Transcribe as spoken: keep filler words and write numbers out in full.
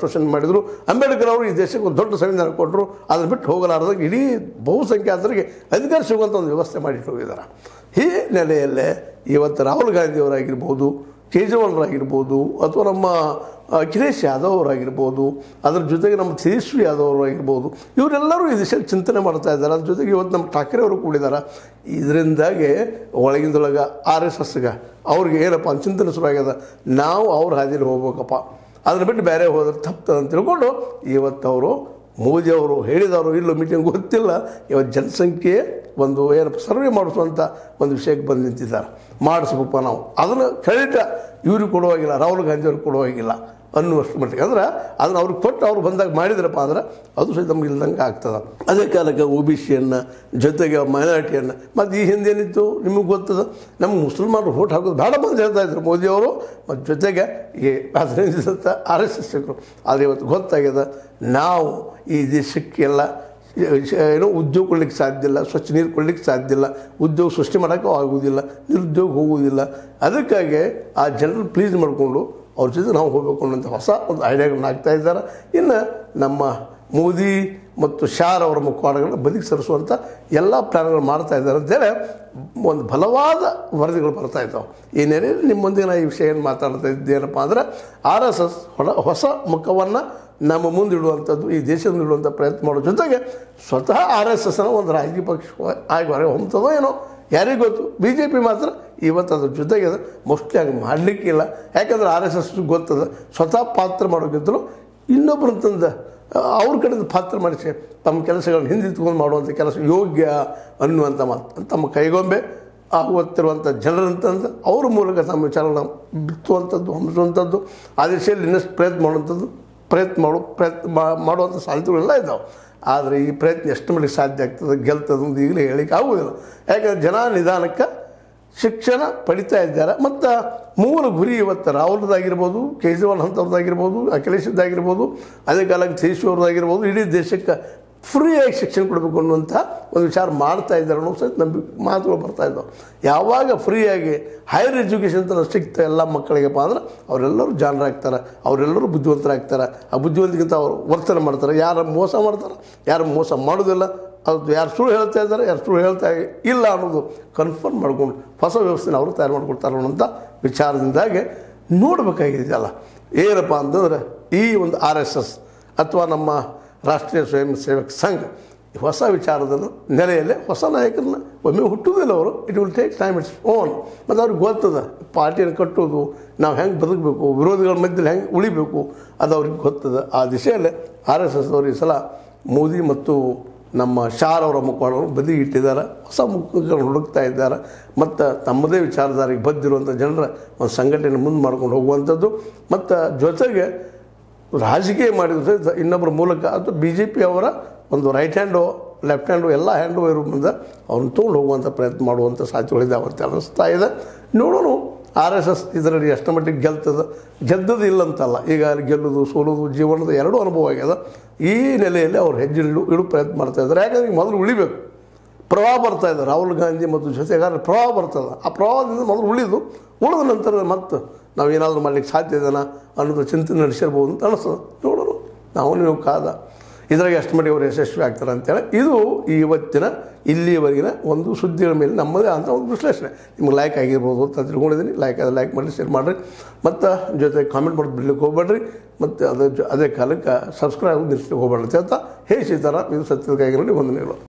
ಶೋಷಣೆ ಮಾಡಿದರು. ಅಂಬೇಡ್ಕರ್ ಅವರು ಈ ದೇಶಕ್ಕೆ ಒಂದು ದೊಡ್ಡ ಸಂವಿಧಾನ ಕೊಟ್ಟರು. ಅದನ್ನು ಬಿಟ್ಟು ಹೋಗಲಾರ್ದಾಗ ಇಡೀ ಬಹುಸಂಖ್ಯಾತರಿಗೆ ಅಧಿಕಾರ ಸಿಗುವಂಥ ಒಂದು ವ್ಯವಸ್ಥೆ ಮಾಡಿಟ್ಟು ಹೋಗಿದ್ದಾರೆ. ಈ ನೆಲೆಯಲ್ಲೇ ಇವತ್ತು ರಾಹುಲ್ ಗಾಂಧಿಯವರಾಗಿರ್ಬೋದು, ಕೇಜ್ರಿವಾಲ್ರಾಗಿರ್ಬೋದು, ಅಥವಾ ನಮ್ಮ ಅಖಿಲೇಶ್ ಯಾದವ್ ಅವರಾಗಿರ್ಬೋದು, ಅದ್ರ ಜೊತೆಗೆ ನಮ್ಮ ತೇಜಸ್ವಿ ಯಾದವ್ ಅವರಾಗಿರ್ಬೋದು, ಇವರೆಲ್ಲರೂ ಈ ದಿಶೆಯಲ್ಲಿ ಚಿಂತನೆ ಮಾಡ್ತಾ ಇದ್ದಾರೆ. ಅದ್ರ ಜೊತೆಗೆ ಇವತ್ತು ನಮ್ಮ ಠಾಕ್ರೆ ಅವರು ಕೂಡಿದ್ದಾರೆ. ಇದರಿಂದಾಗಿ ಒಳಗಿಂದೊಳಗೆ ಆರ್ ಎಸ್ ಎಸ್ಗೆ ಅವ್ರಿಗೆ ಏನಪ್ಪ ಚಿಂತನೆ ಶುರುವಾಗ್ಯದ, ನಾವು ಅವ್ರ ಹಾದಿಯಲ್ಲಿ ಹೋಗ್ಬೇಕಪ್ಪ, ಅದನ್ನು ಬಿಟ್ಟು ಬೇರೆ ಹೋದ್ರೆ ತಪ್ತದೆ ಅಂತ ತಿಳ್ಕೊಂಡು ಇವತ್ತು ಅವರು ಮೋದಿಯವರು ಹೇಳಿದವರು ಇಲ್ಲೋ ಮೀಟಿಂಗ್ ಗೊತ್ತಿಲ್ಲ, ಇವತ್ತು ಜನಸಂಖ್ಯೆ ಒಂದು ಏನಪ್ಪ ಸರ್ವೆ ಮಾಡಿಸುವಂಥ ಒಂದು ವಿಷಯಕ್ಕೆ ಬಂದು ನಿಂತಿದ್ದಾರೆ. ಮಾಡಿಸ್ಬೇಕಪ್ಪ ನಾವು, ಅದನ್ನು ಕ್ರೆಡಿಟ್ ಇವ್ರಿಗೆ ಕೊಡುವಾಗಿಲ್ಲ, ರಾಹುಲ್ ಗಾಂಧಿ ಅವ್ರಿಗೆ ಕೊಡುವಾಗಿಲ್ಲ ಅನ್ನುವಷ್ಟು ಮಟ್ಟಿಗೆ. ಅಂದ್ರೆ ಅದನ್ನು ಅವ್ರಿಗೆ ಕೊಟ್ಟು ಅವ್ರು ಬಂದಾಗ ಮಾಡಿದ್ರಪ್ಪ ಅಂದ್ರೆ ಅದು ಸಹಿತ ನಮ್ಗೆ ಇಲ್ದಂಗೆ ಆಗ್ತದೆ. ಅದೇ ಕಾಲಕ್ಕೆ ಒ ಬಿ ಸಿಯನ್ನು ಜೊತೆಗೆ ಮೈನಾರಿಟಿಯನ್ನು, ಮತ್ತು ಈ ಹಿಂದೇನಿತ್ತು ನಿಮಗೆ ಗೊತ್ತದ, ನಮ್ಮ ಮುಸಲ್ಮಾನರು ವೋಟ್ ಹಾಕೋದು ಬೇಡ ಬಂದು ಹೇಳ್ತಾ ಇದ್ರು ಮೋದಿಯವರು, ಮತ್ತು ಜೊತೆಗೆ ಈ ಅದರಿಂದ ಆರ್ ಎಸ್ ಎಸ್ ಸಿಕ್ಕರು. ಆದರೆ ಇವತ್ತು ಗೊತ್ತಾಗ್ಯದ ನಾವು ಈ ದೇಶಕ್ಕೆಲ್ಲ ಏನೋ ಉದ್ಯೋಗ ಕೊಡ್ಲಿಕ್ಕೆ ಸಾಧ್ಯ ಇಲ್ಲ, ಸ್ವಚ್ಛ ನೀರು ಕೊಡ್ಲಿಕ್ಕೆ ಸಾಧ್ಯ ಇಲ್ಲ, ಉದ್ಯೋಗ ಸೃಷ್ಟಿ ಮಾಡೋಕ್ಕೂ ಆಗೋದಿಲ್ಲ, ನಿರುದ್ಯೋಗ ಹೋಗುವುದಿಲ್ಲ. ಅದಕ್ಕಾಗಿ ಆ ಜನರನ್ನು ಪ್ಲೀಸ್ ಮಾಡಿಕೊಂಡು ಅವ್ರ ಜೊತೆ ನಾವು ಹೋಗಬೇಕು ಅನ್ನೋಂಥ ಹೊಸ ಒಂದು ಐಡಿಯಾಗಳನ್ನ ಆಗ್ತಾ ಇದ್ದಾರೆ. ಇನ್ನು ನಮ್ಮ ಮೋದಿ ಮತ್ತು ಶಾರ್ ಅವರ ಮುಖವಾಡಗಳನ್ನ ಬದಿಗೆ ಸರಿಸುವಂಥ ಎಲ್ಲ ಪ್ಲ್ಯಾನ್ಗಳು ಮಾಡ್ತಾ ಇದ್ದಾರೆ ಅಂತೇಳಿ ಒಂದು ಬಲವಾದ ವರದಿಗಳು ಬರ್ತಾ ಇದ್ದಾವೆ. ಈ ನೆಲೆಯಲ್ಲಿ ನಿಮ್ಮೊಂದಿಗೆ ನಾನು ಈ ವಿಷಯ ಏನು ಮಾತಾಡ್ತಾ ಇದ್ದೇನಪ್ಪ ಅಂದರೆ ಆರ್ ಎಸ್ ಎಸ್ ಹೊಡ ಹೊಸ ಮುಖವನ್ನು ನಮ್ಮ ಮುಂದಿಡುವಂಥದ್ದು, ಈ ದೇಶದಲ್ಲಿ ಇಡುವಂಥ ಪ್ರಯತ್ನ ಮಾಡೋ ಜೊತೆಗೆ ಸ್ವತಃ ಆರ್ ಎಸ್ ಎಸ್ನ ಒಂದು ರಾಜಕೀಯ ಪಕ್ಷ ಆಗಿ ಹೊರಗೆ ಹೊಮ್ತದೋ ಏನೋ ಯಾರಿಗೂ ಗೊತ್ತು. ಬಿ ಜೆ ಪಿ ಮಾತ್ರ ಇವತ್ತು ಅದ್ರ ಜೊತೆಗೆ ಅದು ಮೋಸ್ಟ್ಲಿ ಆಗಿ ಮಾಡಲಿಕ್ಕಿಲ್ಲ. ಯಾಕಂದ್ರೆ ಆರ್ ಎಸ್ ಎಸ್ ಗೊತ್ತದ ಸ್ವತಃ ಪಾತ್ರ ಮಾಡೋಕ್ಕಿಂತಲೂ ಇನ್ನೊಬ್ಬರಂತಂದು ಅವ್ರ ಕಡೆಯಿಂದ ಪಾತ್ರ ಮಾಡಿಸಿ ತಮ್ಮ ಕೆಲಸಗಳನ್ನ ಹಿಂದಿತ್ಕೊಂಡು ಮಾಡುವಂಥ ಕೆಲಸ ಯೋಗ್ಯ ಅನ್ನುವಂಥ ಮಾತು ತಮ್ಮ ಕೈಗೊಂಬೆ ಆಗುತ್ತಿರುವಂಥ ಜನರಂತಂದು ಅವ್ರ ಮೂಲಕ ತಮ್ಮ ವಿಚಾರಗಳನ್ನ ಬಿತ್ತುವಂಥದ್ದು, ಹಂಬಿಸುವಂಥದ್ದು, ಆ ದಿಶೆಯಲ್ಲಿ ಇನ್ನಷ್ಟು ಪ್ರಯತ್ನ ಮಾಡುವಂಥದ್ದು ಪ್ರಯತ್ನ ಮಾಡೋ ಪ್ರಯತ್ನ ಮಾಡುವಂಥ ಸಾಧ್ಯತೆಗಳೆಲ್ಲ ಇದ್ದಾವೆ. ಆದರೆ ಈ ಪ್ರಯತ್ನ ಎಷ್ಟು ಮಟ್ಟಿಗೆ ಸಾಧ್ಯ ಆಗ್ತದೆ, ಗೆಲ್ತದೆ ಅಂತ ಈಗಲೇ ಹೇಳಿಕ್ಕೆ ಆಗುವುದಿಲ್ಲ. ಯಾಕಂದರೆ ಜನ ನಿಧಾನಕ್ಕೆ ಶಿಕ್ಷಣ ಪಡಿತಾ ಇದ್ದಾರೆ. ಮತ್ತು ಮೂಲ ಗುರಿ ಇವತ್ತು ರಾಹುಲ್ದಾಗಿರ್ಬೋದು, ಕೇಜ್ರಿವಾಲ್ ಅಂಥವ್ರದ್ದಾಗಿರ್ಬೋದು, ಅಖಿಲೇಶದ್ದಾಗಿರ್ಬೋದು, ಅದೇ ಕಾಲಕ್ಕೆ ತೇಜಸ್ವಿ ಅವ್ರದ್ದಾಗಿರ್ಬೋದು, ಇಡೀ ದೇಶಕ್ಕೆ ಫ್ರೀಯಾಗಿ ಶಿಕ್ಷಣ ಕೊಡಬೇಕು ಅನ್ನುವಂಥ ಒಂದು ವಿಚಾರ ಮಾಡ್ತಾ ಇದ್ದಾರೆ ಅನ್ನೋ ಸಹಿತ ನಂಬಿಕೆ ಮಾತುಗಳು ಬರ್ತಾ ಇದ್ದಾವೆ. ಯಾವಾಗ ಫ್ರೀಯಾಗಿ ಹೈಯರ್ ಎಜುಕೇಷನ್ ಥರ ಸಿಗ್ತಾ ಎಲ್ಲ ಮಕ್ಕಳಿಗೆಪ್ಪ ಅಂದ್ರೆ ಅವರೆಲ್ಲರೂ ಜಾಣರಾಗ್ತಾರೆ, ಅವರೆಲ್ಲರೂ ಬುದ್ಧಿವಂತರಾಗ್ತಾರೆ. ಆ ಬುದ್ಧಿವಂತಿಗಿಂತ ಅವರು ವರ್ತನೆ ಮಾಡ್ತಾರೆ. ಯಾರು ಮೋಸ ಮಾಡ್ತಾರೆ, ಯಾರು ಮೋಸ ಮಾಡೋದಿಲ್ಲ, ಅದು ಯಾರು ಸುಳ್ಳು ಹೇಳ್ತಾ ಇದ್ದಾರೆ, ಯಾರು ಸುಳ್ಳು ಹೇಳ್ತಾ ಇಲ್ಲ ಅನ್ನೋದು ಕನ್ಫರ್ಮ್ ಮಾಡ್ಕೊಂಡು ಹೊಸ ವ್ಯವಸ್ಥೆನ ಅವರು ತಯಾರು ಮಾಡ್ಕೊಳ್ತಾರೆ ಅನ್ನೋಂಥ ವಿಚಾರದಿಂದಾಗಿ ನೋಡಬೇಕಾಗಿದೆಯಲ್ಲ. ಏನಪ್ಪ ಅಂತಂದ್ರೆ ಈ ಒಂದು ಆರ್ ಎಸ್ ಎಸ್ ಅಥವಾ ನಮ್ಮ ರಾಷ್ಟ್ರೀಯ ಸ್ವಯಂ ಸೇವಕ ಸಂಘ ಹೊಸ ವಿಚಾರದ ನೆಲೆಯಲ್ಲೇ ಹೊಸ ನಾಯಕರನ್ನ ಒಮ್ಮೆ ಹುಟ್ಟುವುದಿಲ್ಲ ಅವರು. It will take time its own. ಮತ್ತು ಅವ್ರಿಗೆ ಗೊತ್ತದ ಪಾರ್ಟಿಯನ್ನು ಕಟ್ಟೋದು, ನಾವು ಹೆಂಗೆ ಬದುಕಬೇಕು, ವಿರೋಧಿಗಳ ಮಧ್ಯದಲ್ಲಿ ಹೆಂಗೆ ಉಳಿಬೇಕು, ಅದು ಅವ್ರಿಗೆ ಗೊತ್ತದ. ಆ ದಿಶೆಯಲ್ಲೇ ಆರ್ ಎಸ್ ಎಸ್ ಅವರು ಈ ಸಲ ಮೋದಿ ಮತ್ತು ನಮ್ಮ ಶಾರ್ ಅವರ ಮುಖವಾಡವನ್ನು ಬದಿಗೆ ಇಟ್ಟಿದ್ದಾರೆ. ಹೊಸ ಮುಖಗಳನ್ನು ಹುಡುಕ್ತಾ ಇದ್ದಾರೆ. ಮತ್ತು ತಮ್ಮದೇ ವಿಚಾರಧಾರೆಗೆ ಬದ್ದಿರುವಂಥ ಜನರ ಒಂದು ಸಂಘಟನೆ ಮುಂದೆ ಮಾಡ್ಕೊಂಡು ಹೋಗುವಂಥದ್ದು, ಮತ್ತು ಜೊತೆಗೆ ರಾಜಕೀಯ ಮಾಡಿದ್ರು ಸಹಿತ ಇನ್ನೊಬ್ಬರ ಮೂಲಕ ಅಥವಾ ಬಿ ಜೆ ಪಿ ಅವರ ಒಂದು ರೈಟ್ ಹ್ಯಾಂಡು ಲೆಫ್ಟ್ ಹ್ಯಾಂಡು ಎಲ್ಲ ಹ್ಯಾಂಡು ಇರೋ ಮುಂದೆ ಅವ್ರನ್ನ ತೊಗೊಂಡು ಹೋಗುವಂಥ ಪ್ರಯತ್ನ ಮಾಡುವಂಥ ಸಾಧ್ಯತೆಗಳಿದ್ದಾವೆ ಅಂತ ಅನ್ನಿಸ್ತಾ ಇದೆ. ನೋಡೋಣ ಆರ್ ಎಸ್ ಎಸ್ ಇದರಲ್ಲಿ ಎಷ್ಟು ಮಟ್ಟಿಗೆ ಗೆಲ್ತದೆ. ಗೆದ್ದದು ಇಲ್ಲಂತಲ್ಲ, ಈಗ ಗೆಲ್ಲೋದು ಸೋಲೋದು ಜೀವನದ ಎರಡೂ ಅನುಭವ ಆಗ್ಯದ. ಈ ನೆಲೆಯಲ್ಲಿ ಅವ್ರು ಹೆಜ್ಜೆ ಇಡು ಇಡು ಪ್ರಯತ್ನ ಮಾಡ್ತಾಯಿದ್ದಾರೆ. ಯಾಕಂದ್ರೆ ಈಗ ಮೊದಲು ಉಳಿಬೇಕು. ಪ್ರವಾಹ ಬರ್ತಾಯಿದೆ, ರಾಹುಲ್ ಗಾಂಧಿ ಮತ್ತು ಜೊತೆಗಾರ ಪ್ರವಾಹ ಬರ್ತದೆ. ಆ ಪ್ರವಾಹದಿಂದ ಮೊದಲು ಉಳಿದು ಉಳಿದ ನಂತರ ಮತ್ತೆ ನಾವೇನಾದರೂ ಮಾಡಲಿಕ್ಕೆ ಸಾಧ್ಯ ಇದೆನಾ ಅನ್ನೋದು ಚಿಂತನೆ ನಡೆಸಿರ್ಬೋದು ಅಂತ ಅನಿಸ್ತದೆ. ನೋಡೋಣ, ನಾವು ನೀವು ಕಾದ ಇದ್ರಾಗ ಎಷ್ಟು ಮಟ್ಟಿಗೆ ಅವರು ಯಶಸ್ವಿ ಆಗ್ತಾರೆ ಅಂತೇಳಿ ಇದು ಇವತ್ತಿನ ಇಲ್ಲಿಯವರೆಗಿನ ಒಂದು ಸುದ್ದಿಗಳ ಮೇಲೆ ನಮ್ಮದೇ ಅಂತ ಒಂದು ವಿಶ್ಲೇಷಣೆ. ನಿಮ್ಗೆ ಲೈಕ್ ಆಗಿರ್ಬೋದು ಅಂತ ತಿಳ್ಕೊಂಡಿದ್ದೀನಿ. ಲೈಕ್ ಅದೇ ಲೈಕ್ ಮಾಡಿ ಶೇರ್ ಮಾಡಿರಿ, ಮತ್ತು ಜೊತೆ ಕಾಮೆಂಟ್ ಮಾಡೋದು ಬಿಡ್ಲಿಕ್ಕೆ ಹೋಗ್ಬೇಡ್ರಿ, ಮತ್ತು ಅದೇ ಅದೇ ಕಾಲಕ್ಕೆ ಸಬ್ಸ್ಕ್ರೈಬ್ ನಿಲ್ಲಿಸ್ಲಿಕ್ಕೆ ಹೋಗ್ಬೇಡ್ರಿ ಅಂತ ಹೇಳ್ತಾ ಹೇ ಸೀತಾರಾಮ್, ಇದು ಸತ್ಯದ ಕೈಗಿರಲಿ ವಂದನೆಗಳು.